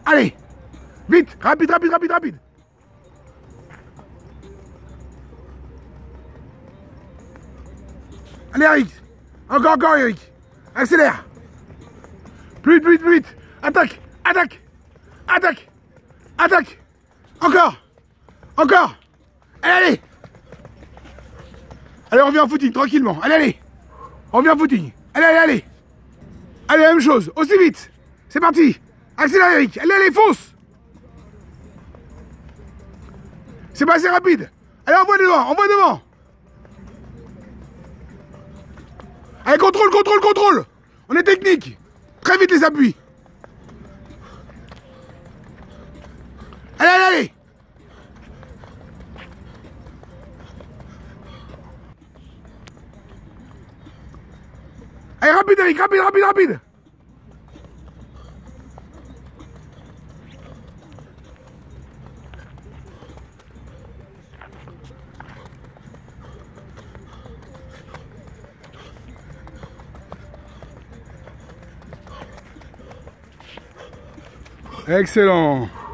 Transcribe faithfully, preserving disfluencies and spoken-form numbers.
Allez. Vite. Rapide, rapide, rapide, rapide. Allez, Eric. Encore, encore, Eric. Accélère. Plus vite, plus vite, plus vite. Attaque, attaque, attaque, attaque. Encore, encore. Allez, allez. Allez, on revient en footing, tranquillement. Allez, allez. On revient en footing. Allez, allez, allez. Allez, la même chose, aussi vite. C'est parti. Accélère, Eric. Allez, allez, fonce. C'est pas assez rapide. Allez, envoie devant, envoie devant. Allez, contrôle, contrôle, contrôle. On est technique. Très vite les appuis. Allez, allez, allez. Allez, rapide, Eric, rapide, rapide, rapide. Excellent.